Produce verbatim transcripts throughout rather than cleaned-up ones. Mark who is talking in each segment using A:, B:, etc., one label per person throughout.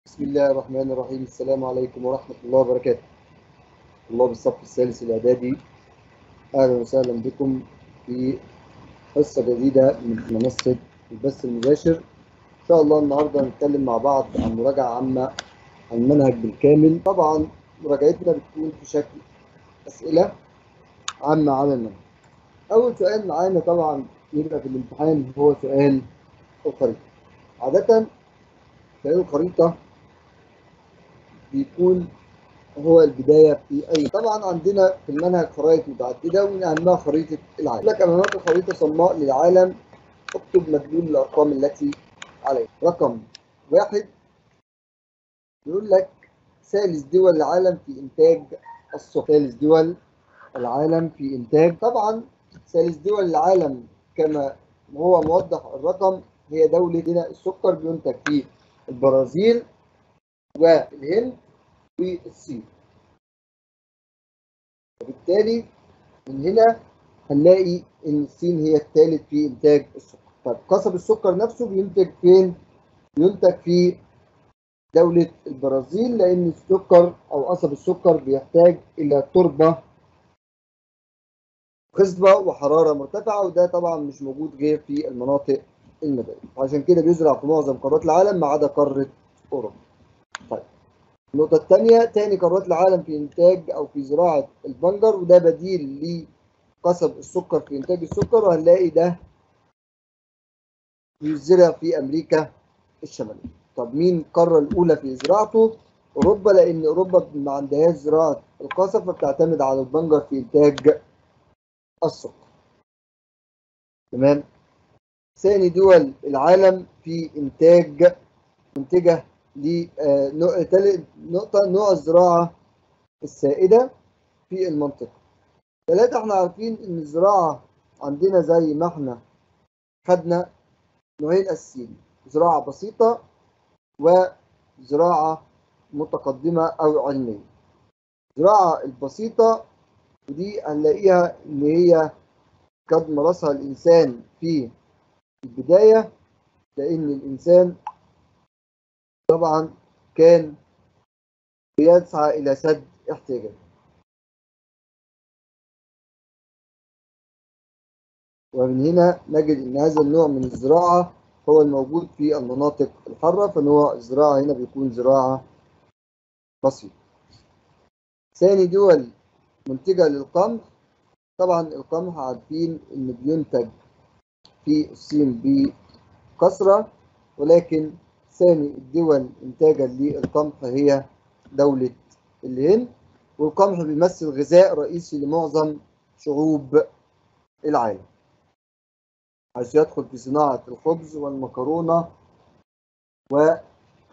A: بسم الله الرحمن الرحيم. السلام عليكم ورحمة الله وبركاته. طلاب الصف الثالث الإعدادي، أهلا وسهلا بكم في حصة جديدة من منصة البث المباشر. إن شاء الله النهاردة هنتكلم مع بعض عن مراجعة عامة عن المنهج بالكامل. طبعا مراجعتنا بتكون في شكل أسئلة عامة على المنهج. أول سؤال معانا طبعا يبقى في الامتحان هو سؤال الخريطة. عادة سؤال الخريطة بيكون هو البداية في أي طبعا عندنا في المنهج خرائط متعددة ومن أهمها خريطة العالم. لك أمامك خريطة صماء للعالم، اكتب مدلول الأرقام التي عليها. رقم واحد يقول لك ثالث دول العالم في إنتاج السكر. ثالث دول العالم في إنتاج، طبعا ثالث دول العالم كما هو موضح الرقم هي دولة. هنا السكر بينتج في البرازيل والهند والصين، وبالتالي من هنا هنلاقي ان الصين هي الثالث في انتاج السكر. طب قصب السكر نفسه بينتج فين؟ بينتج في دولة البرازيل، لان السكر او قصب السكر بيحتاج الى تربة خصبة وحرارة مرتفعة، وده طبعا مش موجود غير في المناطق المدارية، عشان كده بيزرع في معظم قارات العالم ما عدا قارة اوروبا. طيب النقطة الثانية، تاني قارات العالم في إنتاج أو في زراعة البنجر، وده بديل لقصب السكر في إنتاج السكر، وهنلاقي ده بيزرع في أمريكا الشمالية. طب مين القارة الأولى في زراعته؟ أوروبا، لأن أوروبا ما عندهاش زراعة القصب فبتعتمد على البنجر في إنتاج السكر. تمام. ثاني دول العالم في إنتاج منتجة ل نقطة نوع الزراعة السائدة في المنطقة. ثلاثة، احنا عارفين إن الزراعة عندنا زي ما احنا خدنا نوعين أساسيين: زراعة بسيطة وزراعة متقدمة أو علمية. الزراعة البسيطة ودي هنلاقيها إن هي قد مارسها الإنسان في البداية، لأن الإنسان طبعا كان بيسعى إلى سد احتياجاته، ومن هنا نجد إن هذا النوع من الزراعة هو الموجود في المناطق الحارة، فنوع الزراعة هنا بيكون زراعة بسيطة. ثاني دول منتجة للقمح، طبعا القمح عارفين إن بينتج في الصين بكثرة، ولكن ثاني الدول إنتاجا للقمح هي دولة الهند، والقمح بيمثل غذاء رئيسي لمعظم شعوب العالم، حيث يدخل في صناعة الخبز والمكرونة وغيرها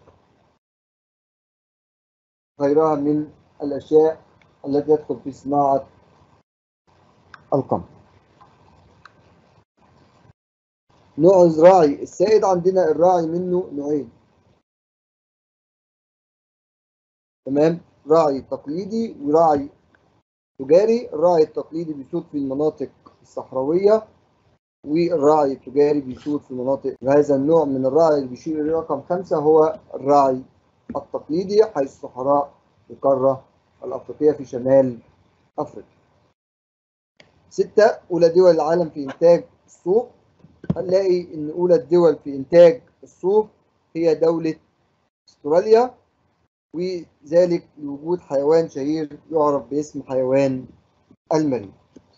A: من الأشياء التي يدخل في صناعة القمح. نوع الزراعي السائد، عندنا الراعي منه نوعين. تمام، راعي تقليدي وراعي تجاري. الراعي التقليدي بيسود في المناطق الصحراوية، والراعي التجاري بيسود في مناطق. هذا النوع من الراعي اللي بيشير إلى رقم خمسة هو الراعي التقليدي، حيث صحراء القارة الأفريقية في شمال أفريقيا. ستة، أولى دول العالم في إنتاج الصوف. هنلاقي إن أولى الدول في إنتاج الصوف هي دولة أستراليا، وذلك لوجود حيوان شهير يعرف باسم حيوان المريخ،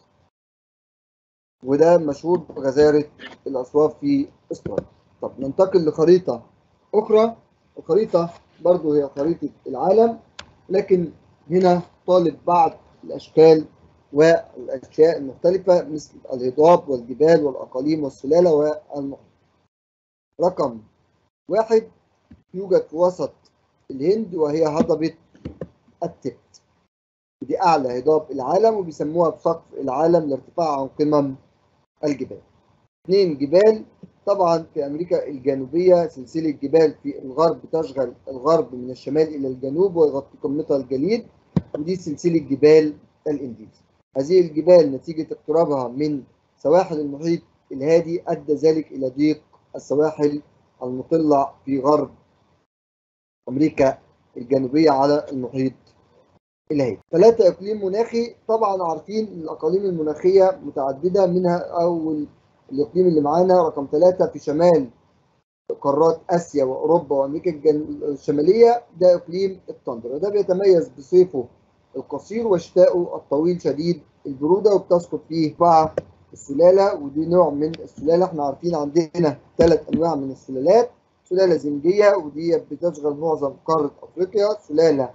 A: وده مشهور بغزارة الأصواف في أستراليا. طب ننتقل لخريطة أخرى. الخريطة برضو هي خريطة العالم، لكن هنا طالب بعض الأشكال والأشياء المختلفة مثل الهضاب والجبال والأقاليم والسلالة والمحيط. رقم واحد، يوجد في وسط الهند وهي هضبة التبت، دي أعلى هضاب العالم وبيسموها بسقف العالم لارتفاعها عن قمم الجبال. اثنين، جبال. طبعا في أمريكا الجنوبية سلسلة جبال في الغرب تشغل الغرب من الشمال إلى الجنوب ويغطي قمتها الجليد، ودي سلسلة جبال الإنديز. هذه الجبال نتيجة اقترابها من سواحل المحيط الهادي أدى ذلك إلى ضيق السواحل المطلة في غرب أمريكا الجنوبية على المحيط الهادي. ثلاثة إقليم مناخي. طبعا عارفين الأقاليم المناخية متعددة، منها أول الإقليم اللي معانا رقم ثلاثة في شمال قارات آسيا وأوروبا وأمريكا الشمالية، ده إقليم التندرا. ده بيتميز بصيفه القصير وشتاؤه الطويل شديد البرودة، وبتسقط فيه قاع السلالة، ودي نوع من السلالة. احنا عارفين عندنا ثلاث أنواع من السلالات: سلالة زنجية ودي بتشغل معظم قارة أفريقيا، سلالة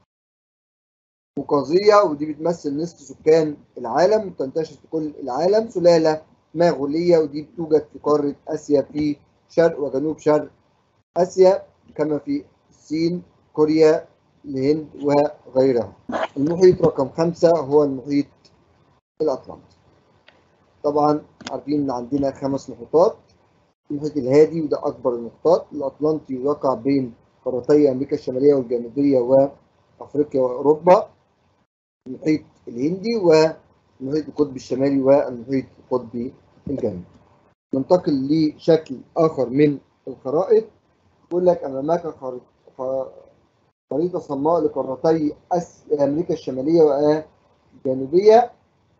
A: قوقازية ودي بتمثل نصف سكان العالم وتنتشر في كل العالم، سلالة ماغولية ودي بتوجد في قارة آسيا في شرق وجنوب شرق آسيا، كما في الصين، كوريا، الهند وغيرها. المحيط رقم خمسة هو المحيط الأطلنطي. طبعا عارفين إن عندنا خمس محيطات: المحيط الهادي وده أكبر المحيطات، الأطلنطي يقع بين قارتي أمريكا الشمالية والجنوبية وأفريقيا وأوروبا، المحيط الهندي والمحيط القطبي الشمالي والمحيط القطبي الجنوبي. ننتقل لشكل آخر من الخرائط. يقول لك أمامك خريطة صماء لقارتي أمريكا الشمالية والجنوبية،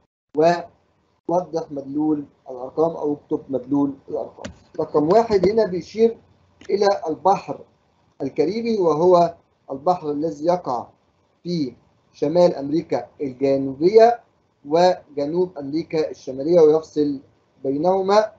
A: ووضح مدلول الأرقام أو اكتب مدلول الأرقام. رقم واحد هنا بيشير إلى البحر الكاريبي، وهو البحر الذي يقع في شمال أمريكا الجنوبية وجنوب أمريكا الشمالية ويفصل بينهما،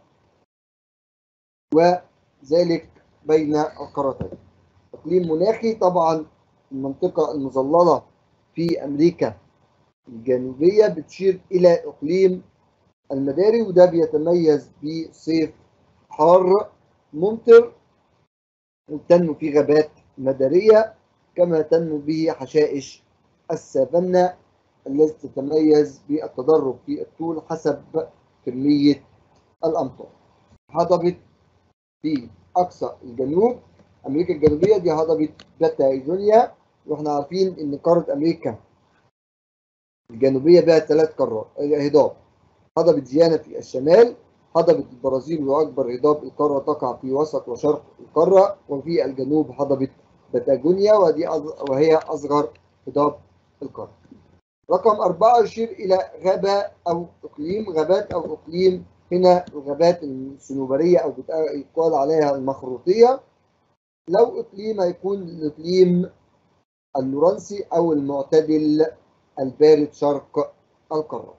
A: وذلك بين القارتين. إقليم مناخي. طبعا المنطقة المظللة في أمريكا الجنوبية بتشير إلى إقليم المداري، وده بيتميز بصيف حار ممطر وتنمو فيه غابات مدارية، كما تنمو به حشائش السافانا التي تتميز بالتدرج في الطول حسب كمية الأمطار. هضبة في أقصى الجنوب أمريكا الجنوبية دي هضبة باتاجونيا، وإحنا عارفين إن قارة أمريكا الجنوبية بها ثلاث قارات هضاب: هضبة جيانا في الشمال، هضبة البرازيل وأكبر هضاب القارة تقع في وسط وشرق القارة، وفي الجنوب هضبة باتاجونيا ودي وهي أصغر هضاب القارة. رقم أربعة يشير إلى غابة أو إقليم. غابات أو إقليم هنا الغابات الصنوبرية أو يقال عليها المخروطية. لو إقليم هيكون الإقليم اللورنسي أو المعتدل البارد شرق القارات.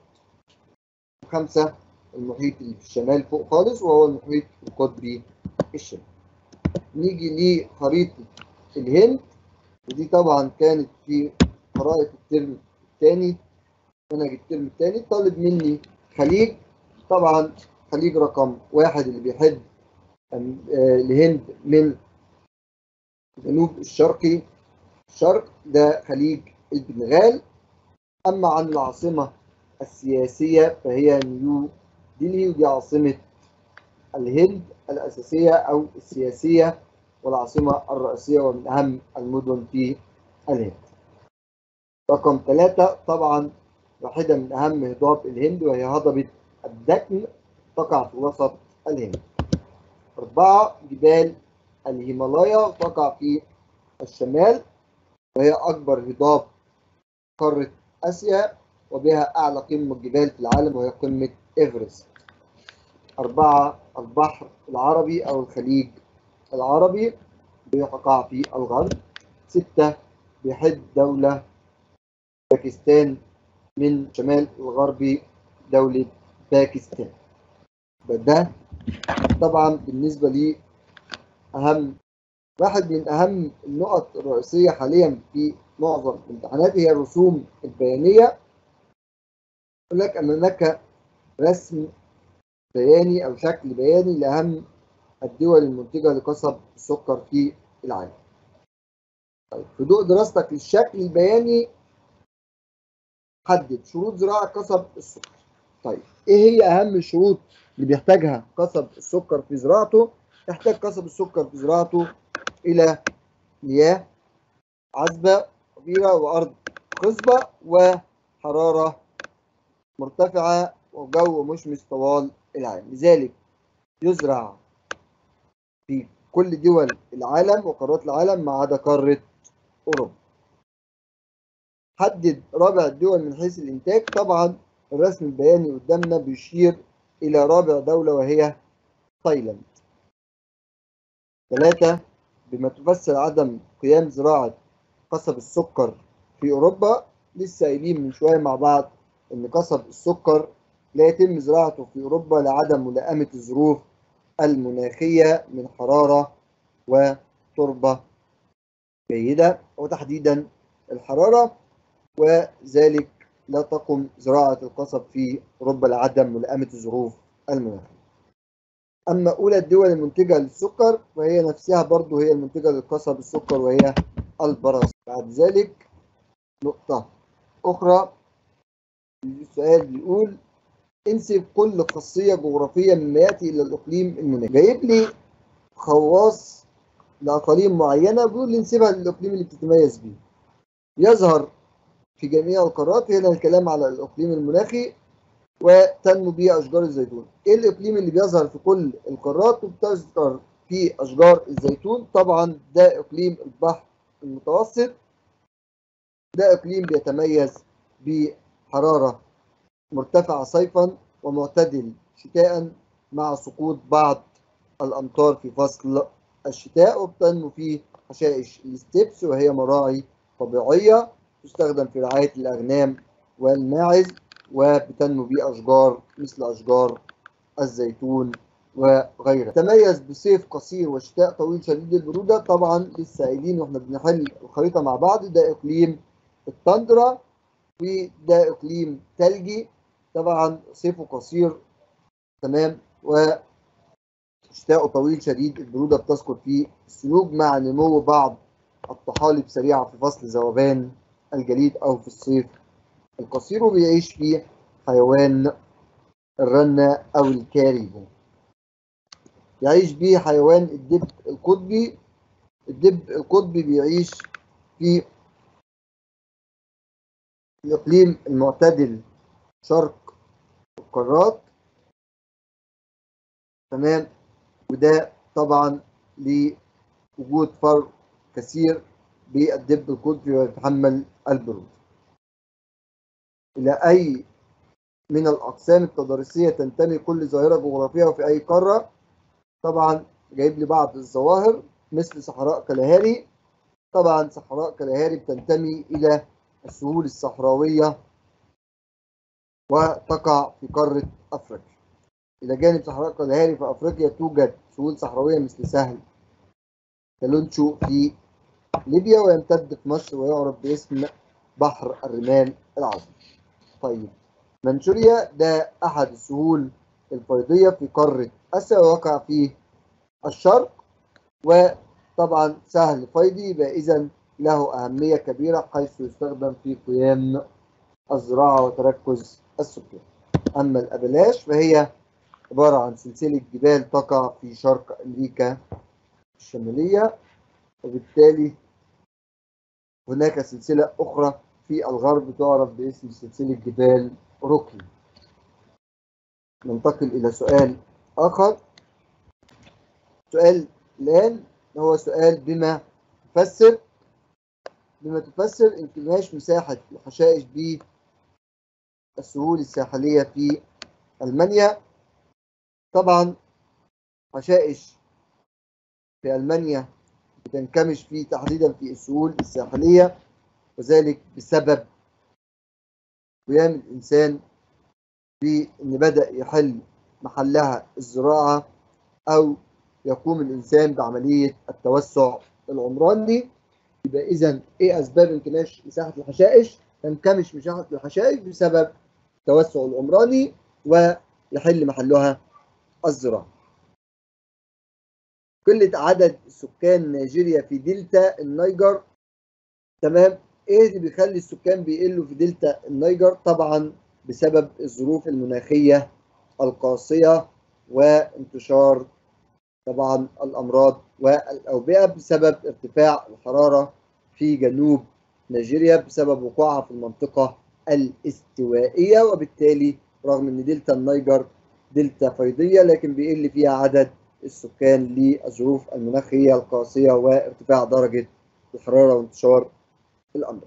A: خمسة المحيط اللي في الشمال فوق خالص وهو المحيط القطبي الشمالي. نيجي لخريطة الهند، ودي طبعا كانت في خرائط الترم الثاني، منهج الترم الثاني. طالب مني خليج. طبعا خليج رقم واحد اللي بيحد الهند من الجنوب الشرقي الشرق ده خليج البنغال. أما عن العاصمة السياسية فهي نيو ديلي، ودي عاصمة الهند الأساسية أو السياسية والعاصمة الرئيسية ومن أهم المدن في الهند. رقم ثلاثة طبعا واحدة من أهم هضاب الهند وهي هضبة الدكن تقع في وسط الهند. أربعة جبال الهيمالايا تقع في الشمال وهي أكبر هضاب قارة آسيا وبها أعلى قمة جبال في العالم وهي قمة إيفرست. أربعة البحر العربي أو الخليج العربي بيقع في الغرب. ستة بيحد دولة باكستان من شمال الغربي دولة باكستان. ده طبعا بالنسبة لي أهم واحد من أهم النقط الرئيسية حاليا في معظم الامتحانات هي الرسوم البيانية. يقول لك أمامك رسم بياني أو شكل بياني لأهم الدول المنتجة لقصب السكر في العالم. طيب في ضوء دراستك للشكل البياني حدد شروط زراعة قصب السكر. طيب ايه هي اهم الشروط اللي بيحتاجها قصب السكر في زراعته؟ يحتاج قصب السكر في زراعته الى مياه عذبة كبيرة وارض خصبة وحرارة مرتفعة وجو مشمس طوال العام. لذلك يزرع في كل دول العالم وقارات العالم ما عدا قارة أوروبا. حدد رابع الدول من حيث الإنتاج. طبعا الرسم البياني قدامنا بيشير إلى رابع دولة وهي تايلاند. ثلاثة، بما تفسر عدم قيام زراعة قصب السكر في أوروبا. لسه قايلين من شوية مع بعض إن قصب السكر لا يتم زراعته في أوروبا لعدم ملائمة الظروف المناخية من حرارة وتربة جيدة، وتحديدا الحرارة، وذلك لا تقم زراعة القصب في أوروبا لعدم ملائمة الظروف المناخية. أما أولى الدول المنتجة للسكر فهي نفسها برضو هي المنتجة للقصب السكر وهي البرازيل. بعد ذلك نقطة أخرى، السؤال بيقول انسب كل خاصية جغرافية مما يأتي إلى الإقليم المناخي. جايب لي خواص لأقاليم معينة بيقول لي انسبها للإقليم اللي بتتميز بيه. يظهر في جميع القارات. هنا الكلام على الإقليم المناخي. وتنمو به أشجار الزيتون. إيه الإقليم اللي بيظهر في كل القارات وبتظهر فيه أشجار الزيتون؟ طبعا ده إقليم البحر المتوسط. ده إقليم بيتميز بحرارة مرتفعة صيفا ومعتدل شتاء مع سقوط بعض الأمطار في فصل الشتاء، وبتنمو فيه حشائش الستيبس وهي مراعي طبيعية تستخدم في رعاية الأغنام والماعز، وبتنمو بيه أشجار مثل أشجار الزيتون وغيرها. تميز بصيف قصير وشتاء طويل شديد البرودة. طبعا لسه قايلين واحنا بنحل الخريطة مع بعض ده إقليم التندرا وده إقليم ثلجي. طبعا صيفه قصير تمام وشتاءه طويل شديد البرودة بتسقط فيه الثلوج مع نمو بعض الطحالب سريعة في فصل ذوبان الجليد أو في الصيف القصير. وبيعيش فيه حيوان الرنة أو الكاريبو. يعيش بيه حيوان الدب القطبي. الدب القطبي بيعيش في الإقليم المعتدل شرق القارات تمام. وده طبعا لوجود فرق كثير بالدب القطبي ويتحمل البرود. إلى أي من الأقسام التضاريسية تنتمي كل ظاهرة جغرافية وفي أي قارة؟ طبعا جايب لي بعض الظواهر مثل صحراء كالهاري. طبعا صحراء كالهاري بتنتمي إلى السهول الصحراوية وتقع في قارة أفريقيا. إلى جانب صحراء كالهاري في أفريقيا توجد سهول صحراوية مثل سهل كالونشو في ليبيا ويمتد في مصر ويعرف باسم بحر الرمال العظيم. طيب منشوريا ده أحد السهول الفيضية في قارة آسيا ويقع في الشرق. وطبعا سهل فيضي يبقى إذا له أهمية كبيرة حيث يستخدم في قيام الزراعة وتركز السكان. أما الأبلاش فهي عبارة عن سلسلة جبال تقع في شرق أمريكا الشمالية، وبالتالي هناك سلسلة أخرى في الغرب تعرف باسم سلسلة جبال روكي. ننتقل إلى سؤال آخر. سؤال الآن هو سؤال بما تفسر بما تفسر انكماش مساحة الحشائش بالسهول الساحلية في ألمانيا. طبعا حشائش في ألمانيا بتنكمش في تحديدا في السهول الساحلية، وذلك بسبب قيام الإنسان بأن بدأ يحل محلها الزراعة أو يقوم الإنسان بعملية التوسع العمراني. يبقى إذا إيه أسباب انكماش مساحة الحشائش؟ تنكمش مساحة الحشائش بسبب التوسع العمراني ويحل محلها الزراعة. قلة عدد سكان نيجيريا في دلتا النيجر تمام. ايه اللي بيخلي السكان بيقلوا في دلتا النيجر؟ طبعا بسبب الظروف المناخية القاسية وانتشار طبعا الأمراض والأوبئة بسبب ارتفاع الحرارة في جنوب نيجيريا بسبب وقوعها في المنطقة الاستوائية. وبالتالي رغم ان دلتا النيجر دلتا فيضية لكن بيقل فيها عدد السكان للظروف المناخية القاسية وارتفاع درجة الحرارة وانتشار الأمراض.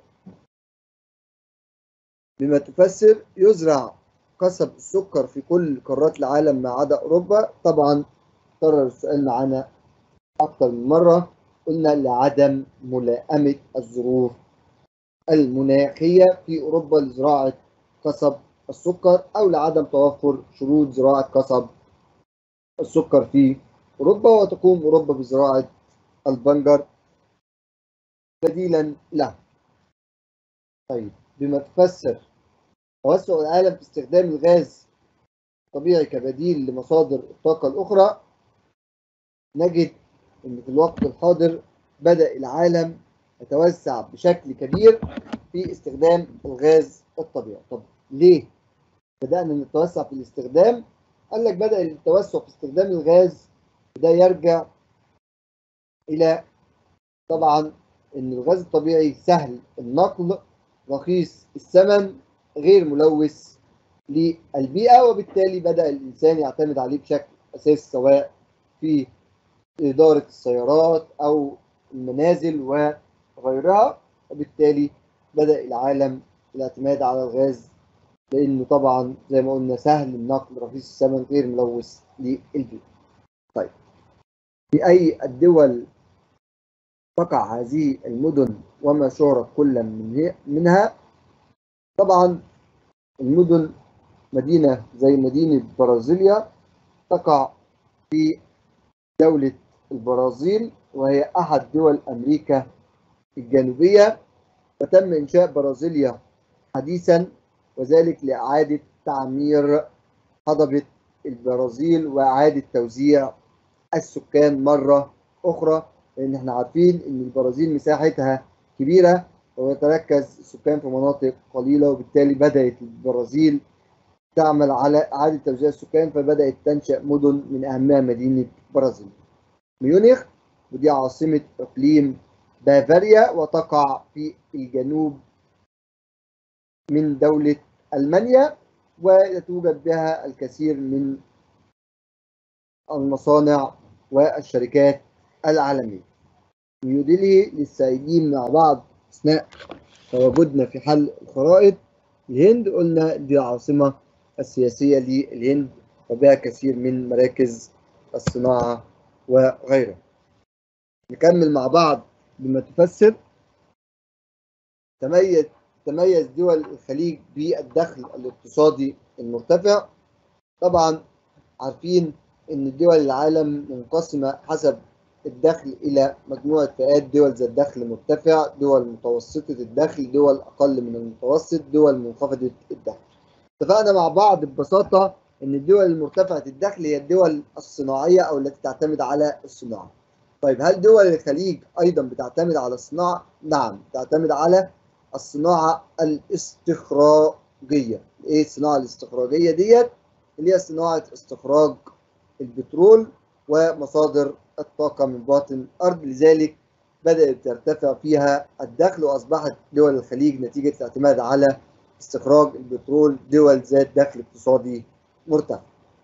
A: بما تفسر يزرع قصب السكر في كل قارات العالم ما عدا أوروبا. طبعا كرر السؤال معانا أكثر من مرة، قلنا لعدم ملائمة الظروف المناخية في أوروبا لزراعة قصب السكر، أو لعدم توفر شروط زراعة قصب السكر في أوروبا، وتقوم أوروبا بزراعة البنجر بديلا له. طيب بما تفسر توسع العالم في استخدام الغاز الطبيعي كبديل لمصادر الطاقة الأخرى، نجد أن في الوقت الحاضر بدأ العالم يتوسع بشكل كبير في استخدام الغاز الطبيعي. طب ليه بدأنا نتوسع في الاستخدام؟ قال لك بدأ التوسع في استخدام الغاز وده يرجع إلى طبعا أن الغاز الطبيعي سهل النقل، رخيص الثمن، غير ملوث للبيئة، وبالتالي بدأ الإنسان يعتمد عليه بشكل أساسي سواء في إدارة السيارات أو المنازل وغيرها. وبالتالي بدأ العالم الاعتماد على الغاز لأنه طبعا زي ما قلنا سهل النقل، رخيص الثمن، غير ملوث للبيئة. طيب في أي الدول تقع هذه المدن وما شهرت كل منها؟ طبعا المدن مدينة زي مدينة برازيليا تقع في دولة البرازيل، وهي أحد دول أمريكا الجنوبية، وتم إنشاء برازيليا حديثا وذلك لإعادة تعمير هضبة البرازيل وإعادة توزيع السكان مرة أخرى، لأن احنا عارفين إن البرازيل مساحتها كبيرة ويتركز السكان في مناطق قليلة، وبالتالي بدأت البرازيل تعمل على إعادة توزيع السكان، فبدأت تنشأ مدن من أهمها مدينة برازيل ميونخ، ودي عاصمة إقليم بافاريا وتقع في الجنوب من دولة ألمانيا، ويتوجد بها الكثير من المصانع والشركات العالمية. نيودلهي للسائلين مع بعض أثناء تواجدنا في حل الخرائط. الهند قلنا دي العاصمة السياسية للهند وبها كثير من مراكز الصناعة وغيرها. نكمل مع بعض بما تفسر. تميز تميز دول الخليج بالدخل الاقتصادي المرتفع. طبعا عارفين ان دول العالم منقسمة حسب الدخل إلى مجموعة فئات: دول ذات دخل مرتفع، دول متوسطة الدخل، دول أقل من المتوسط، دول منخفضة الدخل. اتفقنا مع بعض ببساطة إن الدول المرتفعة الدخل هي الدول الصناعية أو التي تعتمد على الصناعة. طيب هل دول الخليج أيضا بتعتمد على الصناعة؟ نعم، تعتمد على الصناعة الاستخراجية. إيه الصناعة الاستخراجية ديت؟ اللي هي صناعة استخراج البترول ومصادر الطاقة من باطن الأرض، لذلك بدأت ترتفع فيها الدخل، وأصبحت دول الخليج نتيجة الاعتماد على استخراج البترول دول ذات دخل اقتصادي مرتفع.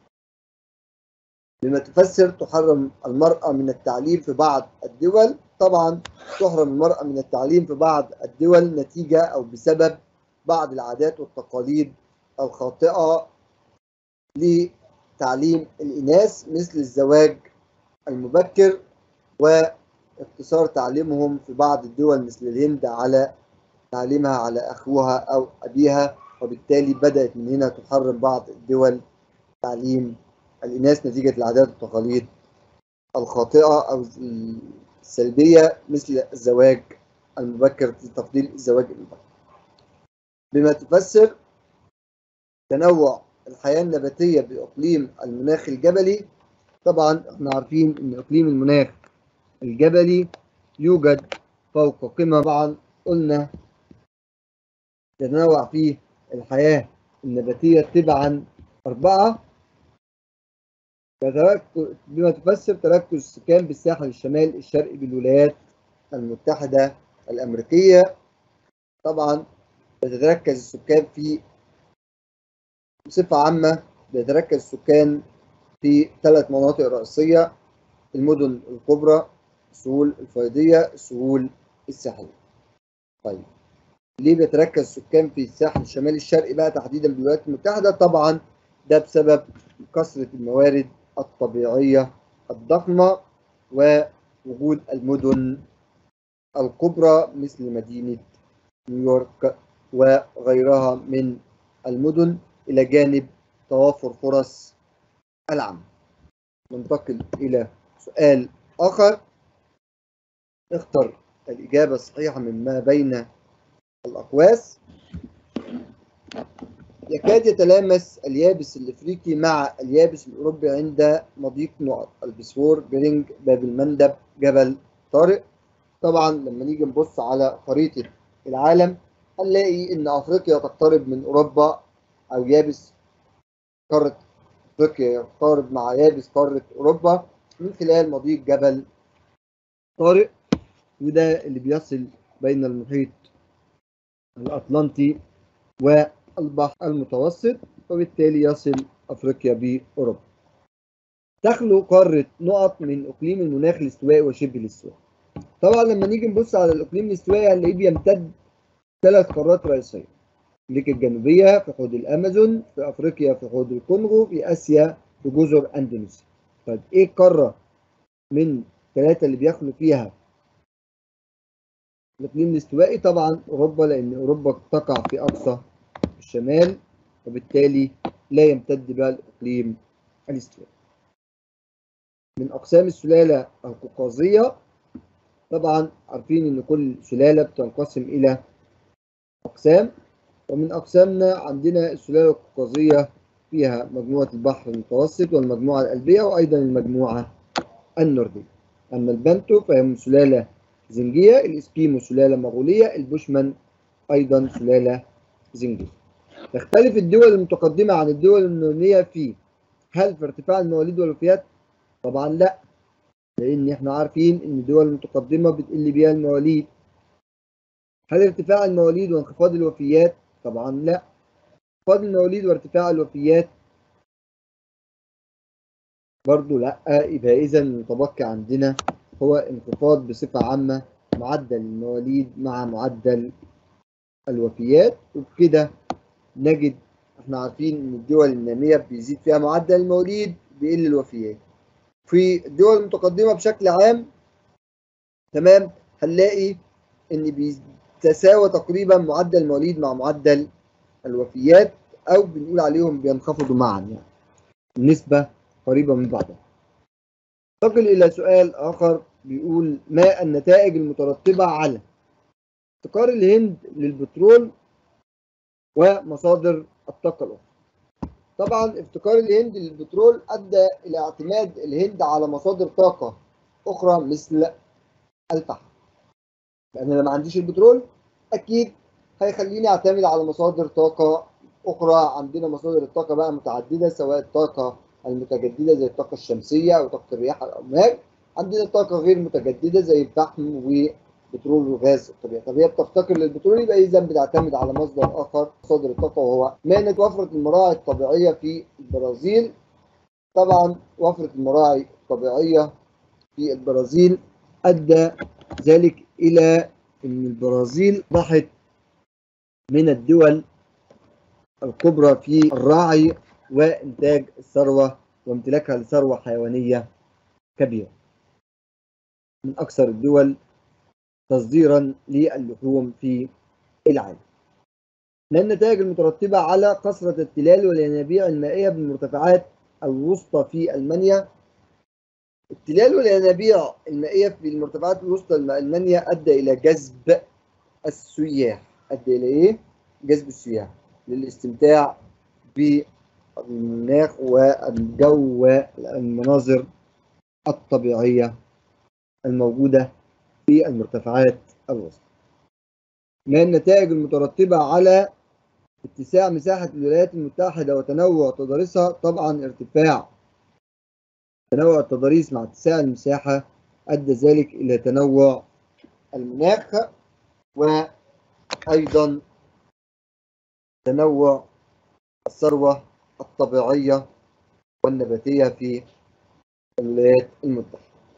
A: بما تفسر تحرم المرأة من التعليم في بعض الدول. طبعا تحرم المرأة من التعليم في بعض الدول نتيجة أو بسبب بعض العادات والتقاليد الخاطئة لتعليم الإناث، مثل الزواج المبكر واقتصار تعليمهم في بعض الدول مثل الهند على تعليمها على أخوها أو أبيها، وبالتالي بدأت من هنا تحرم بعض الدول تعليم الإناث نتيجة العادات والتقاليد الخاطئة أو السلبية مثل الزواج المبكر، تفضيل الزواج المبكر. بما تفسر تنوع الحياة النباتية بإقليم المناخ الجبلي. طبعا احنا عارفين ان إقليم المناخ الجبلي يوجد فوق قمة. طبعا قلنا تتنوع فيه الحياة النباتية تبعا أربعة. بما تفسر تركز السكان بالساحل الشمال الشرقي بالولايات المتحدة الأمريكية. طبعا بتتركز السكان في بصفة عامة بيتركز السكان في ثلاث مناطق رئيسية: المدن الكبرى، السهول الفيضية، السهول الساحلية. طيب ليه بيتركز السكان في الساحل الشمالي الشرقي بقى تحديدا بالولايات المتحدة؟ طبعا ده بسبب كثرة الموارد الطبيعية الضخمة ووجود المدن الكبرى مثل مدينة نيويورك وغيرها من المدن، إلى جانب توافر فرص العمل. ننتقل إلى سؤال آخر. اختر الإجابة الصحيحة مما بين الأقواس. يكاد يتلامس اليابس الإفريقي مع اليابس الأوروبي عند مضيق نقط البسفور، بيرنج، باب المندب، جبل طارق. طبعا لما نيجي نبص على خريطة العالم هنلاقي إن أفريقيا تقترب من أوروبا، أو يابس قارة أفريقيا يقترب مع يابس قارة أوروبا من خلال مضيق جبل طارق، وده اللي بيصل بين المحيط الأطلنطي والبحر المتوسط، وبالتالي يصل أفريقيا بأوروبا. تخلو قارة نقط من إقليم المناخ الاستوائي وشبه الاستوائي. طبعا لما نيجي نبص على الإقليم الاستوائي هنلاقيه بيمتد ثلاث قارات رئيسية: أمريكا الجنوبية في حوض الأمازون، في أفريقيا في حوض الكونغو، في آسيا في جزر أندونيسيا. طيب إيه القارة من الثلاثة اللي بيخلو فيها الإقليم الاستوائي؟ طبعا أوروبا، لأن أوروبا تقع في أقصى الشمال، وبالتالي لا يمتد بها الإقليم الاستوائي. من أقسام السلالة القوقازية، طبعا عارفين إن كل سلالة بتنقسم إلى أقسام، ومن أقسامنا عندنا السلالة القوقازية فيها مجموعة البحر المتوسط والمجموعة القلبية وأيضا المجموعة النوردية. أما البنتو فهم سلالة زنجية، الإسكيمو سلالة مغولية، البوشمان أيضا سلالة زنجية. تختلف الدول المتقدمة عن الدول النامية في هل في ارتفاع المواليد والوفيات؟ طبعا لا، لأن احنا عارفين إن الدول المتقدمة بتقل بيها المواليد. هل ارتفاع المواليد وانخفاض الوفيات؟ طبعا لا. انخفاض المواليد وارتفاع الوفيات برضو لا. يبقى إذا المتبقي عندنا هو انخفاض بصفة عامة معدل المواليد مع معدل الوفيات. وبكده نجد احنا عارفين ان الدول النامية بيزيد فيها معدل المواليد بيقل الوفيات. في الدول المتقدمة بشكل عام تمام هنلاقي ان بيتساوى تقريبا معدل المواليد مع معدل الوفيات، او بنقول عليهم بينخفضوا معا، يعني النسبة قريبة من بعضها. ننتقل الى سؤال اخر بيقول: ما النتائج المترتبة على احتكار الهند للبترول ومصادر الطاقة الأخرى؟ طبعا افتقار الهند للبترول أدى إلى اعتماد الهند على مصادر طاقة أخرى مثل الفحم، لأن أنا ما عنديش البترول أكيد هيخليني أعتمد على مصادر طاقة أخرى. عندنا مصادر الطاقة بقى متعددة، سواء الطاقة المتجددة زي الطاقة الشمسية أو طاقة الرياح الأمواج، عندنا طاقة غير متجددة زي الفحم وبترول وغاز الطبيعي. طب هي بتفتقر للبترول، يبقى إذا بتعتمد على مصدر آخر مصادر الطاقة، وهو مهنة وفرة المراعي الطبيعية في البرازيل. طبعا وفرة المراعي الطبيعية في البرازيل أدى ذلك إلى أن البرازيل أصبحت من الدول الكبرى في الراعي وإنتاج الثروة وامتلاكها لثروة حيوانية كبيرة، من أكثر الدول تصديرا للحوم في العالم. من النتائج المترتبة على كثرة التلال والينابيع المائية بالمرتفعات الوسطى في ألمانيا؟ التلال والينابيع المائية في المرتفعات الوسطى ألمانيا أدى إلى جذب السياح. أدى إلى إيه؟ جذب السياح للاستمتاع بالمناخ والجو والمناظر الطبيعية الموجودة في المرتفعات الوسطى. ما النتائج المترتبة على اتساع مساحة الولايات المتحدة وتنوع تضاريسها؟ طبعا ارتفاع تنوع التضاريس مع اتساع المساحة أدى ذلك إلى تنوع المناخ، وأيضا تنوع الثروة الطبيعية والنباتية في الولايات المتحدة.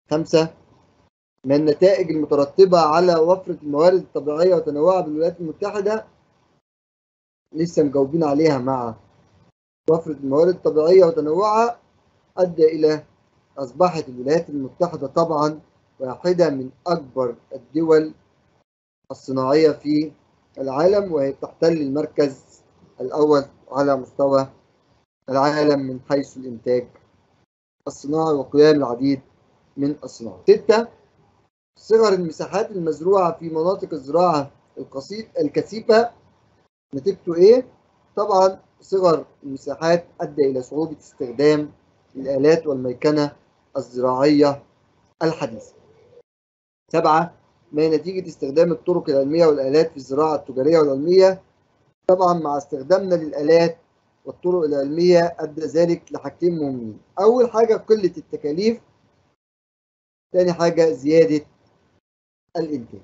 A: خمسة، من النتائج المترتبة على وفرة الموارد الطبيعية وتنوعها بالولايات المتحدة، لسه مجاوبين عليها مع وفرة الموارد الطبيعية وتنوعها، أدى إلى أصبحت الولايات المتحدة طبعا واحدة من أكبر الدول الصناعية في العالم، وهي تحتل المركز الأول على مستوى العالم من حيث الإنتاج الصناعي وقيام العديد من الصناعات. ستة، صغر المساحات المزروعة في مناطق الزراعة الكثيفة نتيجته إيه؟ طبعا صغر المساحات أدى إلى صعوبة استخدام الآلات والميكنة الزراعية الحديثة. سبعة، ما نتيجة استخدام الطرق العلمية والآلات في الزراعة التجارية والعلمية. طبعا مع استخدامنا للآلات والطرق العلمية أدى ذلك لحاجتين مهمين. أول حاجة قلة التكاليف، ثاني حاجة زيادة الإنتاج.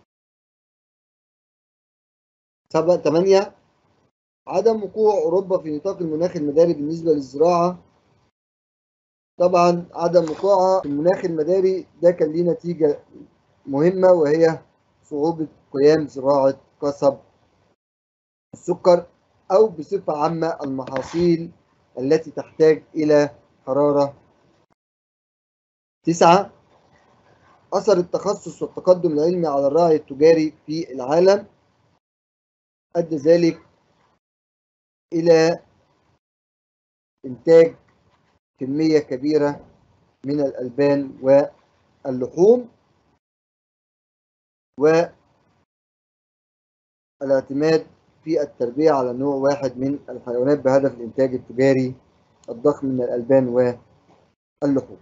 A: سبعة ثمانية، عدم وقوع أوروبا في نطاق المناخ المداري بالنسبة للزراعة. طبعا عدم وقوعها في المناخ المداري ده كان ليه نتيجة مهمة، وهي صعوبة قيام زراعة قصب السكر أو بصفة عامة المحاصيل التي تحتاج إلى حرارة. تسعة، أثر التخصص والتقدم العلمي على الراعي التجاري في العالم، أدى ذلك إلى إنتاج كمية كبيرة من الألبان واللحوم والاعتماد في التربية على نوع واحد من الحيوانات بهدف الإنتاج التجاري الضخم من الألبان واللحوم.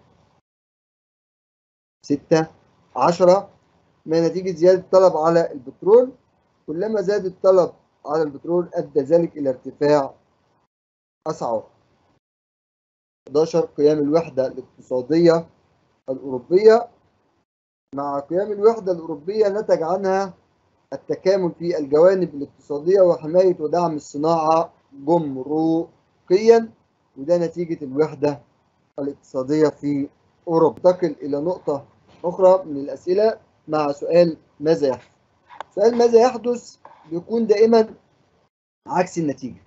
A: ستة عشرة، ما نتيجة زيادة الطلب على البترول، كلما زاد الطلب على البترول أدى ذلك إلى ارتفاع أسعاره. حداشر، قيام الوحدة الاقتصادية الأوروبية. مع قيام الوحدة الأوروبية نتج عنها التكامل في الجوانب الاقتصادية وحماية ودعم الصناعة جمركيا، وده نتيجة الوحدة الاقتصادية في أوروبا. ننتقل إلى نقطة أخرى من الأسئلة مع سؤال ماذا يحدث. سؤال ماذا يحدث بيكون دائما عكس النتيجة.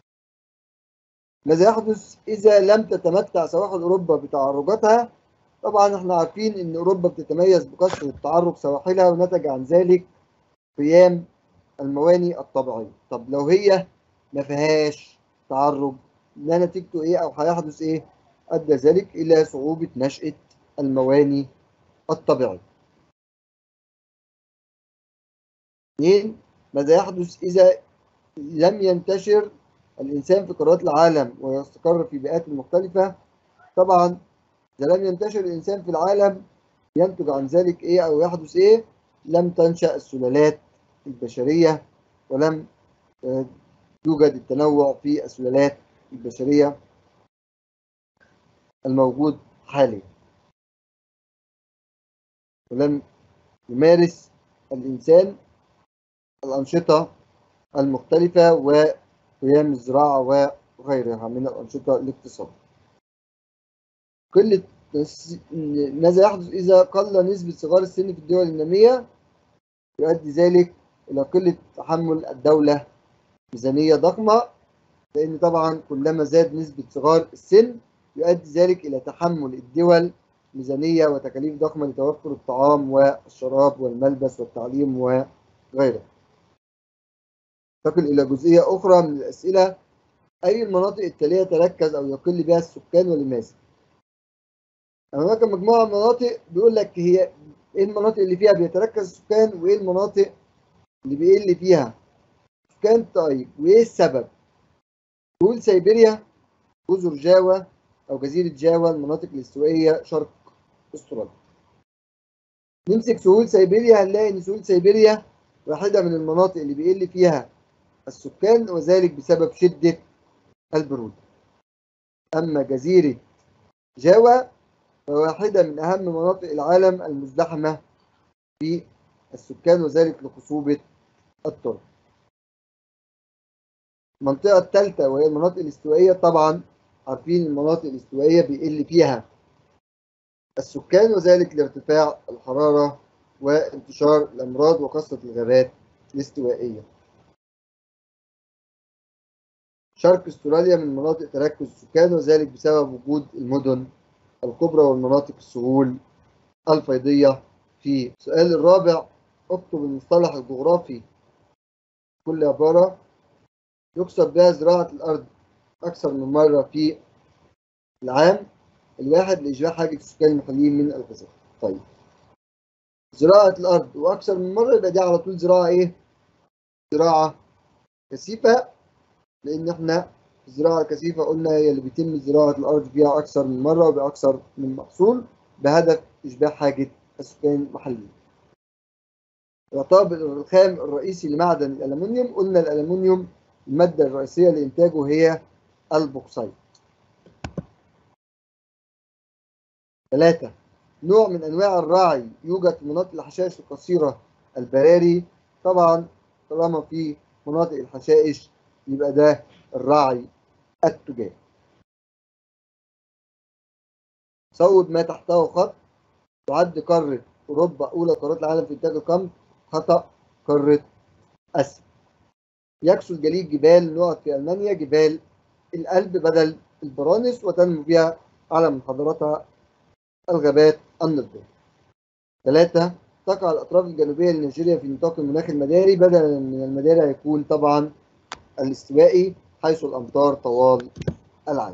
A: ماذا يحدث إذا لم تتمتع سواحل أوروبا بتعرجاتها؟ طبعا احنا عارفين إن أوروبا بتتميز بكثرة تعرج سواحلها، ونتج عن ذلك قيام الموانئ الطبيعية. طب لو هي ما فيهاش تعرج، ده نتيجته إيه أو هيحدث إيه؟ أدى ذلك إلى صعوبة نشأة الموانئ الطبيعية. اثنين، ماذا يحدث إذا لم ينتشر الإنسان في قارات العالم ويستقر في بيئات مختلفة؟ طبعا إذا لم ينتشر الإنسان في العالم ينتج عن ذلك إيه أو يحدث إيه؟ لم تنشأ السلالات البشرية، ولم يوجد التنوع في السلالات البشرية الموجود حاليا، ولم يمارس الإنسان الأنشطة المختلفة وقيام الزراعة وغيرها من الأنشطة الاقتصادية. قلة ماذا يحدث إذا قل نسبة صغار السن في الدول النامية؟ يؤدي ذلك إلى قلة تحمل الدولة ميزانية ضخمة، لأن طبعا كلما زاد نسبة صغار السن يؤدي ذلك إلى تحمل الدول ميزانية وتكاليف ضخمة لتوفر الطعام والشراب والملبس والتعليم وغيرها. ننتقل إلى جزئية أخرى من الأسئلة. أي المناطق التالية تركز أو يقل بها السكان ولماذا؟ هناك مجموعة من المناطق بيقول لك هي إيه المناطق اللي فيها بيتركز السكان وإيه المناطق اللي بيقل فيها السكان. طيب وإيه السبب؟ بيقول سيبيريا، جزر جاوا أو جزيرة جاوا، المناطق الاستوائية شرق أستراليا. نمسك سهول سيبيريا، هنلاقي إن سهول سيبيريا واحدة من المناطق اللي بيقل فيها السكان، وذلك بسبب شدة البرودة. أما جزيرة جاوا فواحدة من أهم مناطق العالم المزدحمة في السكان، وذلك لخصوبة التربة. المنطقة الثالثة وهي المناطق الاستوائية، طبعا عارفين المناطق الاستوائية بيقل فيها السكان، وذلك لارتفاع الحرارة وانتشار الأمراض وكثرة الغابات الاستوائية. شرق استراليا من مناطق تركز السكان، وذلك بسبب وجود المدن الكبرى والمناطق السهول الفيضية فيه. السؤال الرابع، اكتب المصطلح الجغرافي كل عبارة يقصد بها زراعة الأرض أكثر من مرة في العام الواحد لإشباع حاجة السكان المحليين من الغذاء. طيب، زراعة الأرض وأكثر من مرة يبقى دي على طول زراعة إيه؟ زراعة كثيفة، لأن إحنا الزراعة الكثيفة قلنا هي اللي بيتم زراعة الأرض فيها أكثر من مرة وبأكثر من محصول بهدف إشباع حاجة السكان المحليين. يعتبر الخام الرئيسي لمعدن الألمنيوم، قلنا الألمنيوم المادة الرئيسية لإنتاجه هي البوكسايت. ثلاثة، نوع من أنواع الراعي يوجد في مناطق الحشائش القصيرة البراري. طبعا طالما في مناطق الحشائش يبقى ده الراعي التجاري. صوب ما تحته خط، تعد قارة أوروبا أولى قارات العالم في إنتاج القمح. خطأ، قارة آسيا. يكسو الجليد جبال نقط في ألمانيا جبال الألب بدل البرانس، وتنمو بها على منحدراتها الغابات النضبية. ثلاثة، تقع الأطراف الجنوبية لنيجيريا في نطاق المناخ المداري، بدلا من المداري هيكون طبعا الاستوائي حيث الأمطار طوال العام.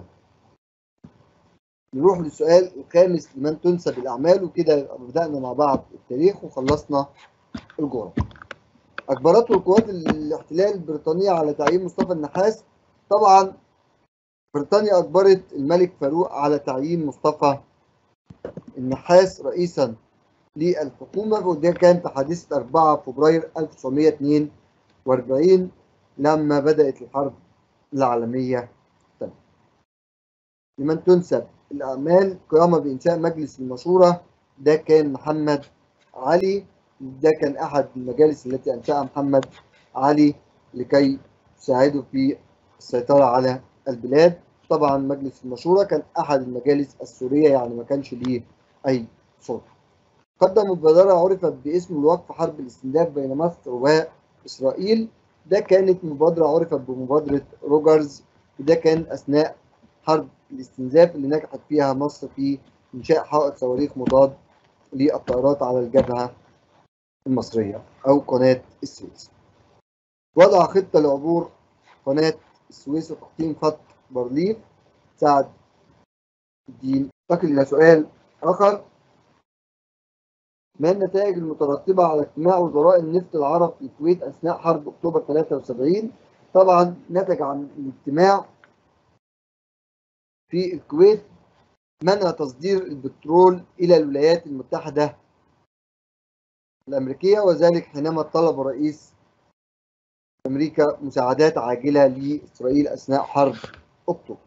A: نروح للسؤال الخامس، لمن تنسب الأعمال. وكده بدأنا مع بعض التاريخ وخلصنا الجغرافيا. أجبرته القوات الاحتلال البريطانية على تعيين مصطفى النحاس. طبعا بريطانيا أجبرت الملك فاروق على تعيين مصطفى النحاس رئيسا للحكومة، وده كان في حادثة أربعة فبراير ألف وتسعمائة واثنين وأربعين لما بدأت الحرب العالمية الثانية. لمن تنسب الأعمال قيامة بإنشاء مجلس المشورة، ده كان محمد علي. ده كان أحد المجالس التي أنشأها محمد علي لكي يساعده في السيطرة على البلاد. طبعا مجلس المشورة كان أحد المجالس السورية، يعني ما كانش ليه أي سلطة. قدم مبادرة عرفت باسم الوقف حرب الاستنزاف بين مصر وإسرائيل. ده كانت مبادرة عرفت بمبادرة روجرز، وده كان أثناء حرب الاستنزاف اللي نجحت فيها مصر في إنشاء حائط صواريخ مضاد للطائرات على الجبهة المصرية أو قناة السويس. وضع خطة لعبور قناة السويس وتحطيم خط بارليف سعد الدين. ننتقل إلى سؤال آخر، ما النتائج المترتبة على اجتماع وزراء النفط العرب في الكويت أثناء حرب أكتوبر ثلاثة وسبعين؟ طبعا نتج عن الاجتماع في الكويت منع تصدير البترول إلى الولايات المتحدة الأمريكية، وذلك حينما طلب رئيس أمريكا مساعدات عاجلة لإسرائيل أثناء حرب أكتوبر.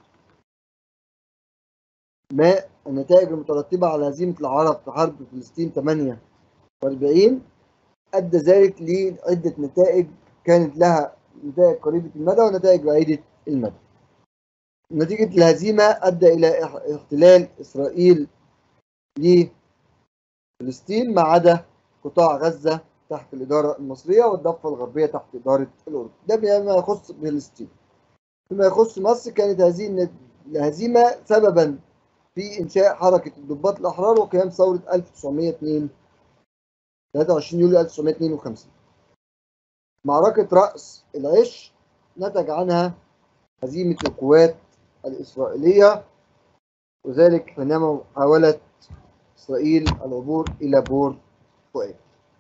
A: ما النتائج المترتبة على هزيمة العرب في حرب فلسطين ثمانية وأربعين؟ أدى ذلك لعدة نتائج كانت لها نتائج قريبة المدى ونتائج بعيدة المدى. نتيجة الهزيمة أدى إلى احتلال إسرائيل لفلسطين ما عدا قطاع غزة تحت الإدارة المصرية والضفة الغربية تحت إدارة الأردن. ده بما يخص فلسطين. فيما يخص مصر، كانت هذه الهزيمة سببا في إنشاء حركة الضباط الأحرار وقيام ثورة ألف وتسعمائة وثلاثة وعشرين يوليو ألف وتسعمائة واثنين وخمسين. معركة رأس العش نتج عنها هزيمة القوات الإسرائيلية، وذلك حينما حاولت إسرائيل العبور إلى بور فؤاد.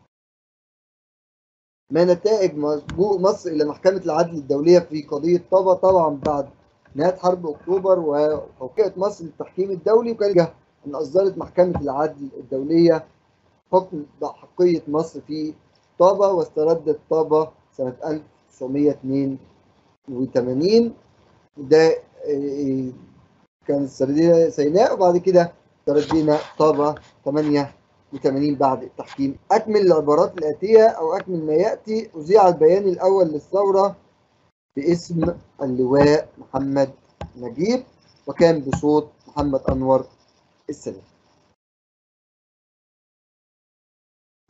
A: ما نتائج لجوء مصر إلى محكمة العدل الدولية في قضية طابا؟ طبعا بعد نهاية حرب أكتوبر وتوقيع مصر للتحكيم الدولي، وكان أن أصدرت محكمة العدل الدولية حكم بأحقية مصر في طابا، واستردت طابا سنة ألف وتسعمائة واثنين وثمانين. ده كان استردينا سيناء، وبعد كده استردينا طابا ثمانية وثمانين بعد التحكيم. أكمل العبارات الآتية أو أكمل ما يأتي. أذيع البيان الأول للثورة باسم اللواء محمد نجيب، وكان بصوت محمد أنور السادات.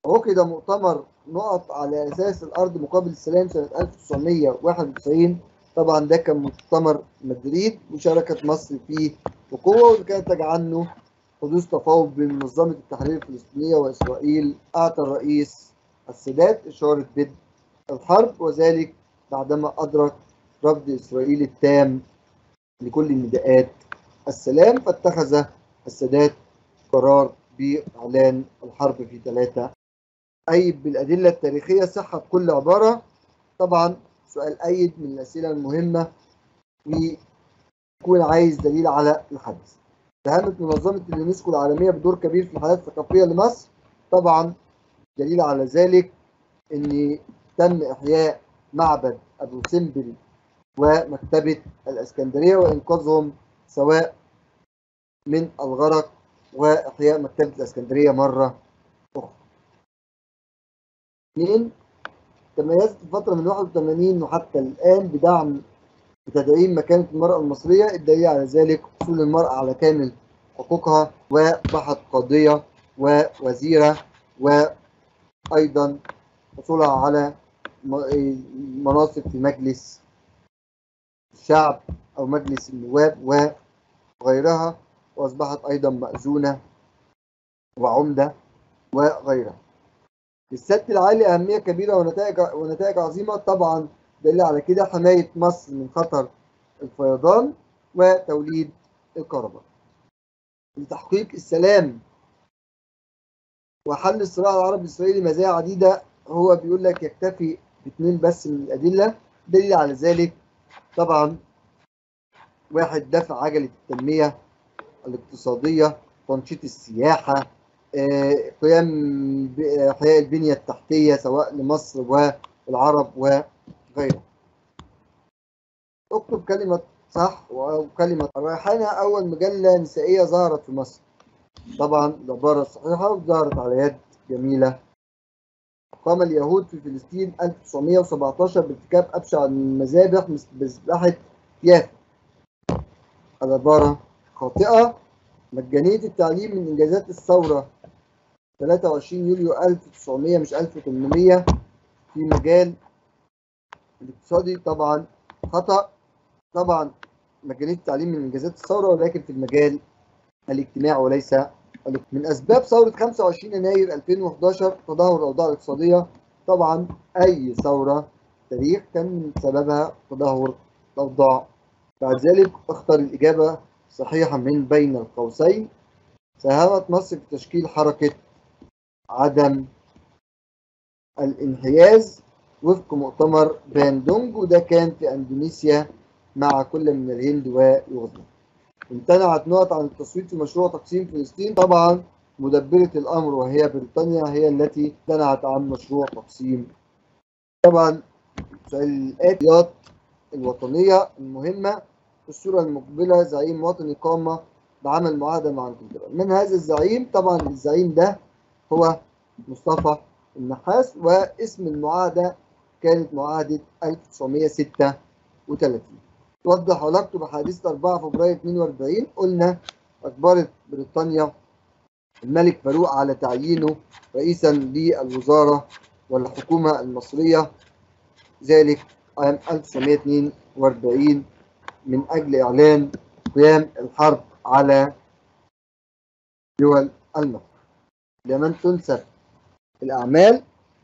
A: عقد مؤتمر نقط على أساس الأرض مقابل السلام سنة ألف وتسعمية وواحد وتسعين. طبعا ده كان مؤتمر مدريد وشاركت مصر فيه بقوة، واللي كانت نتج عنه حدوث تفاوض بين منظمة التحرير الفلسطينية وإسرائيل. أعطى الرئيس السادات إشارة بدء الحرب، وذلك بعدما أدرك رفض إسرائيل التام لكل نداءات السلام، فاتخذ السادات قرار بإعلان الحرب في ثلاثة. أيد بالأدلة التاريخية صحة كل عبارة. طبعا سؤال أيد من الأسئلة المهمة ويكون عايز دليل على الحدث. ساهمت منظمة اليونسكو العالمية بدور كبير في الحياة الثقافية لمصر. طبعا دليل على ذلك إن تم إحياء معبد أبو سمبل ومكتبة الإسكندرية وإنقاذهم سواء من الغرق وإحياء مكتبة الإسكندرية مرة أخرى. اثنين، تميزت الفترة من واحد وثمانين وحتى الآن بدعم بتدعيم مكانة المرأة المصرية. الدليل على ذلك حصول المرأة على كامل حقوقها، وبحث قاضية ووزيرة، وأيضا حصولها على مناصب في مجلس الشعب أو مجلس النواب وغيرها، وأصبحت أيضا مأذونة وعمدة وغيرها. للسد العالي أهمية كبيرة ونتائج ونتائج عظيمة. طبعا دليل على كده حماية مصر من خطر الفيضان وتوليد الكهرباء. لتحقيق السلام وحل الصراع العربي الإسرائيلي مزايا عديدة. هو بيقول لك يكتفي باثنين بس من الأدلة. دليل على ذلك طبعا واحد، دفع عجلة التنمية الاقتصادية، تنشيط السياحة، قيام بإحياء البنية التحتية سواء لمصر والعرب وغيرها. اكتب كلمة صح وكلمة الريحانة أول مجلة نسائية ظهرت في مصر. طبعا العبارة الصحيحة وظهرت على يد جميلة. قام اليهود في فلسطين ألف وتسعمية وسبعتاشر بارتكاب أبشع المذابح مثل مذبحة يافا. العبارة خاطئة. مجانية التعليم من إنجازات الثورة ثلاثة وعشرين يوليو ألف وتسعمية مش ألف وثمانمية في مجال الاقتصادي. طبعا خطأ. طبعا مجانية التعليم من إنجازات الثورة، ولكن في المجال الاجتماعي وليس. من أسباب ثورة خمسة وعشرين يناير ألفين وحداشر تدهور الأوضاع الاقتصادية. طبعا أي ثورة تاريخ كان من سببها تدهور الأوضاع. بعد ذلك اختر الإجابة صحيحة من بين القوسين. ساهمت مصر في تشكيل حركة عدم الانحياز وفق مؤتمر باندونج، وده كان في أندونيسيا مع كل من الهند ويوغوسلافيا. امتنعت نقط عن التصويت في مشروع تقسيم فلسطين. طبعا مدبرة الأمر وهي بريطانيا هي التي امتنعت عن مشروع تقسيم. طبعا الآتيات الوطنية المهمة في الصورة المقبلة زعيم وطني قام بعمل معاهدة مع انجلترا. من هذا الزعيم؟ طبعا الزعيم ده هو مصطفى النحاس، واسم المعاهدة كانت معاهدة ألف وتسعمية وستة وثلاثين. توضح علاقته بحادثة أربعة فبراير اثنين وأربعين. قلنا أجبرت بريطانيا الملك فاروق على تعيينه رئيسا للوزارة والحكومة المصرية، ذلك عام ألف وتسعمية واثنين وأربعين من أجل إعلان قيام الحرب على دول المغرب. لمن تنسب الأعمال؟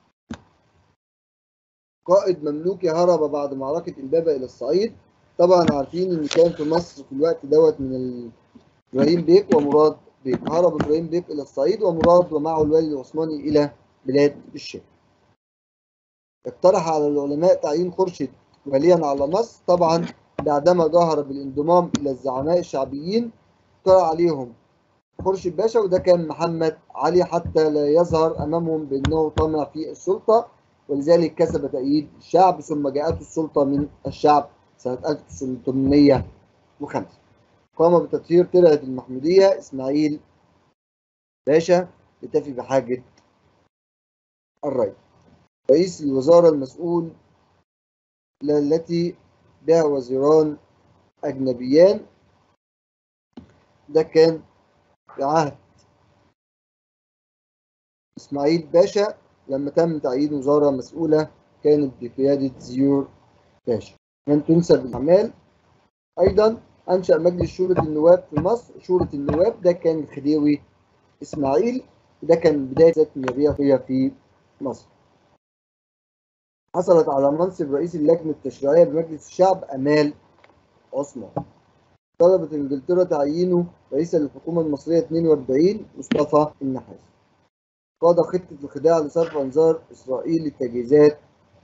A: قائد مملوكي هرب بعد معركة إمبابة إلى الصعيد. طبعا عارفين إن كان في مصر في الوقت دوت من إبراهيم بيك ومراد بيك. هرب إبراهيم بيك إلى الصعيد ومراد ومعه الوالي العثماني إلى بلاد الشام. اقترح على العلماء تعيين خورشيد وليا على مصر. طبعا بعدما جاهر بالانضمام إلى الزعماء الشعبيين اقترح عليهم خورشيد باشا، وده كان محمد علي، حتى لا يظهر أمامهم بأنه طمع في السلطة، ولذلك كسب تأييد الشعب. ثم جاءته السلطة من الشعب سنة ألف وثمانمية وخمسة. قام بتطهير ترعة المحمودية إسماعيل باشا لتفي بحاجة الري. رئيس الوزارة المسؤول التي بها وزيران أجنبيان، ده كان في عهد إسماعيل باشا لما تم تعيين وزارة مسؤولة كانت بقيادة زيور باشا. من تنسب الأعمال أيضا أنشأ مجلس شورى النواب في مصر. شورى النواب ده كان الخديوي إسماعيل، ده كان بداية ذات النيابية في مصر. حصلت على منصب رئيس اللجنة التشريعية بمجلس الشعب أمال عثمان. طلبت إنجلترا تعيينه رئيسا للحكومة المصرية اثنين وأربعين مصطفى النحاس. قاد خطة الخداع لصرف أنظار إسرائيل للتجهيزات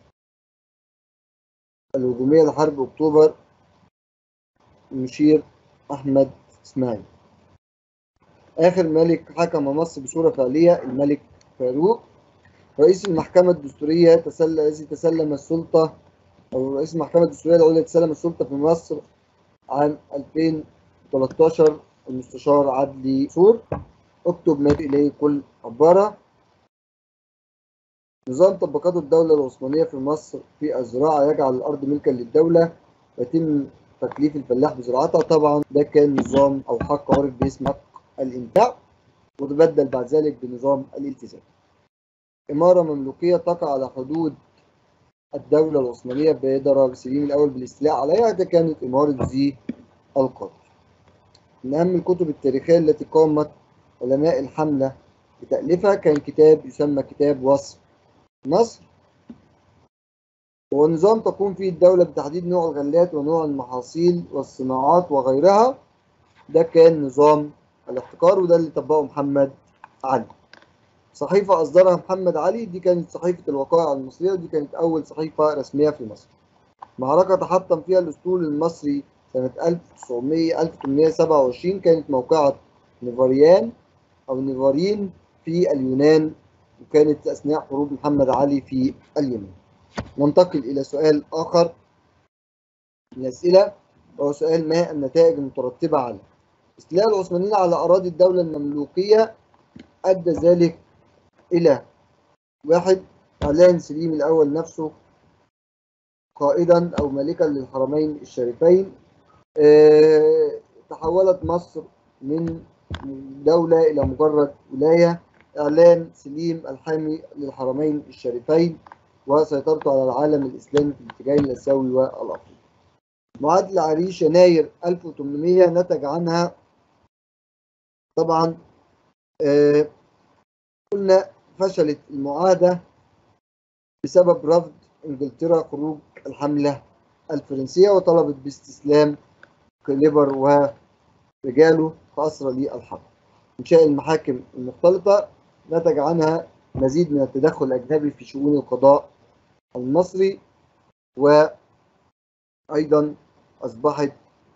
A: الهجومية لحرب أكتوبر المشير أحمد إسماعيل. آخر ملك حكم مصر بصورة فعلية الملك فاروق. رئيس المحكمة الدستورية تسلم الذي تسلم السلطة أو رئيس المحكمة الدستورية العليا تسلم السلطة في مصر عام ألفين وثلاثة عشر المستشار عدلي صور. اكتب ما إليه كل عبارة. نظام طبقات الدولة العثمانية في مصر في الزراعة يجعل الأرض ملكا للدولة ويتم تكليف الفلاح بزراعتها. طبعا ده كان نظام أو حق عرف باسم حق الإنتاع، وتبدل بعد ذلك بنظام الالتزام. إمارة مملوكية تقع على حدود الدولة العثمانية بادر سليم الأول بالاستيلاء عليها، ده كانت إمارة ذي القرن. من أهم الكتب التاريخية التي قامت علماء الحملة بتأليفها كان كتاب يسمى كتاب وصف مصر. هو نظام تقوم فيه الدولة بتحديد نوع الغلات ونوع المحاصيل والصناعات وغيرها. ده كان نظام الاحتكار، وده اللي طبقه محمد علي. صحيفة أصدرها محمد علي دي كانت صحيفة الوقائع المصرية، ودي كانت أول صحيفة رسمية في مصر. معركة تحطم فيها الأسطول المصري سنة ألف وتسعمائة وسبعة وعشرين كانت موقعة نيفاريان أو نيفارين في اليونان، وكانت أثناء حروب محمد علي في اليمن. ننتقل إلى سؤال آخر من الأسئلة، وهو سؤال ما النتائج المترتبة على استيلاء العثمانيين على أراضي الدولة المملوكية؟ أدى ذلك إلى واحد إعلان سليم الأول نفسه قائدا أو ملكا للحرمين الشريفين. أه تحولت مصر من دولة إلى مجرد ولاية. إعلان سليم الحامي للحرمين الشريفين وسيطرته على العالم الإسلامي في الاتجاهين الآسيوي والأفريقي. معادلة عريش يناير ألف وثمانمائة نتج عنها طبعا أه قلنا فشلت المعاهدة بسبب رفض إنجلترا خروج الحملة الفرنسية، وطلبت باستسلام كليبر ورجاله كأسرى للحرب. إنشاء المحاكم المختلطة نتج عنها مزيد من التدخل الأجنبي في شؤون القضاء المصري، وأيضا أصبحت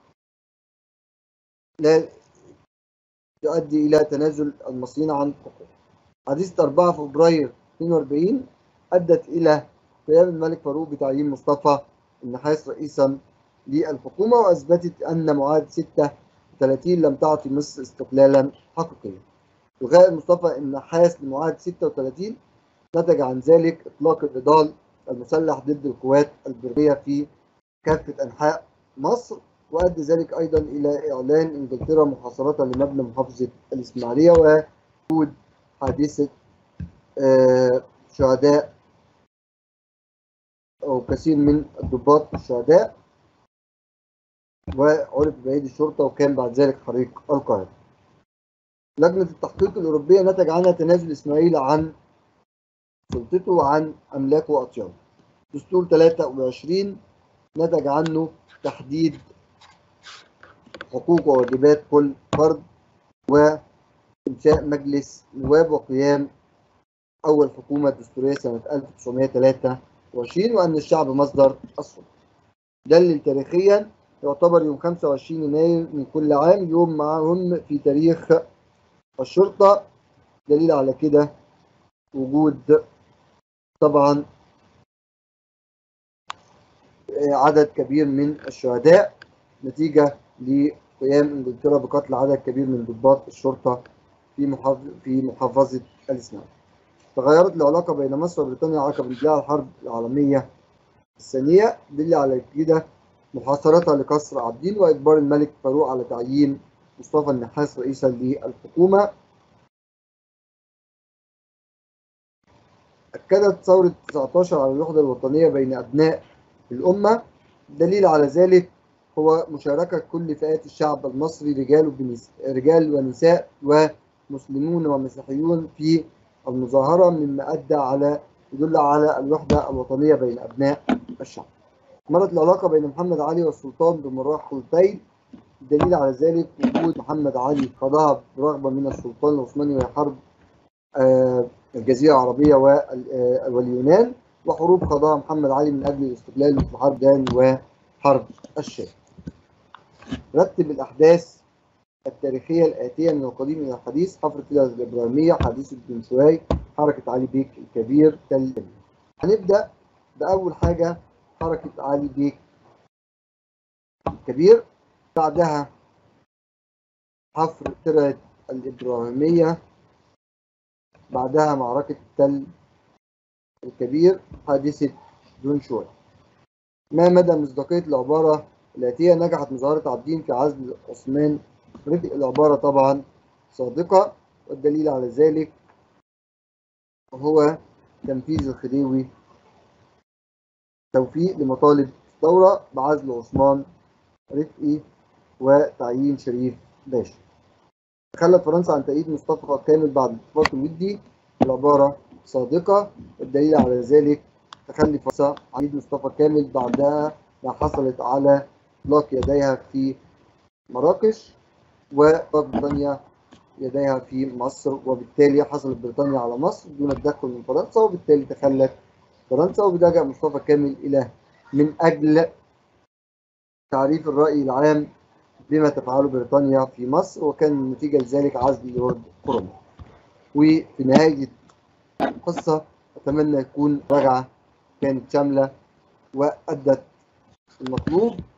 A: لا تؤدي إلى تنازل المصريين عن حقوقهم. حادثة أربعة فبراير اثنين وأربعين أدت إلى قيام الملك فاروق بتعيين مصطفى النحاس رئيسا للحكومة، وأثبتت أن معاهدة ستة وثلاثين لم تعطي مصر استقلالا حقيقيا. إلغاء مصطفى النحاس لمعاهدة ستة وثلاثين نتج عن ذلك إطلاق النضال المسلح ضد القوات البرية في كافة أنحاء مصر، وأدى ذلك أيضا إلى إعلان إنجلترا محاصرتها لمبنى محافظة الإسماعيلية ووجود حادثة آه شهداء أو كثير من الضباط الشهداء، وعرف بأيدي الشرطة، وكان بعد ذلك حريق القاهرة. لجنة التحقيق الأوروبية نتج عنها تنازل إسماعيل عن سلطته وعن أملاكه وأطيانه. دستور ثلاثة وعشرين نتج عنه تحديد حقوق وواجبات كل فرد، وإنشاء مجلس نواب، وقيام أول حكومة دستورية سنة ألف وتسعمائة وثلاثة وعشرين، وأن الشعب مصدر السلطة. دلل تاريخيا يعتبر يوم خمسة وعشرين يناير من كل عام يوم مهم في تاريخ الشرطة. دليل على كده وجود طبعا عدد كبير من الشهداء نتيجة لقيام إنجلترا بقتل عدد كبير من ضباط الشرطة في محافظة في محافظة الإسماعيلية. تغيرت العلاقة بين مصر وبريطانيا عقب اندلاع الحرب العالمية الثانية. دل على كده محاصرتها لقصر عابدين وإجبار الملك فاروق على تعيين مصطفى النحاس رئيسا للحكومة. أكدت ثورة تسعتاشر على الوحدة الوطنية بين أبناء الأمة. دليل على ذلك هو مشاركة كل فئات الشعب المصري، رجال رجال ونساء ومسلمون ومسيحيون في المظاهرة، مما أدى على يدل على الوحدة الوطنية بين أبناء الشعب. مرت العلاقة بين محمد علي والسلطان بمراحلتين. الدليل على ذلك وجود محمد علي قضاها برغبة من السلطان العثماني وهي حرب الجزيرة العربية واليونان، وحروب قضاها محمد علي من أجل الاستقلال مثل حرب دان وحرب الشام. رتب الأحداث التاريخية الآتية من القديم إلى الحديث: حفر تلة الإبراهيمية، حادثة بن سويف، حركة علي بيك الكبير، تل أبيب. هنبدأ بأول حاجة حركة علي بيك الكبير، بعدها حفر تلة الإبراهيمية، بعدها معركة تل الكبير، حادثة بن سويف. ما مدى مصداقية العبارة الآتية: نجحت مظاهرة عابدين في عزل عثمان رفق؟ العبارة طبعا صادقة، والدليل على ذلك هو تنفيذ الخديوي توفيق لمطالب الثورة بعزل عثمان رفقي وتعيين شريف باشا. تخلت فرنسا عن تأييد مصطفى كامل بعد الاتفاق الودي. العبارة صادقة، والدليل على ذلك تخلي فرنسا عن تأييد مصطفى كامل بعدها ما حصلت على إطلاق يديها في مراكش وإطلاق بريطانيا يديها في مصر، وبالتالي حصلت بريطانيا على مصر دون التدخل من فرنسا، وبالتالي تخلت فرنسا. وبده جاء مصطفى كامل إلى من أجل تعريف الرأي العام بما تفعله بريطانيا في مصر، وكان النتيجة لذلك عزل لورد كورونا. وفي نهاية القصة أتمنى يكون رجعة كانت شاملة وأدت المطلوب.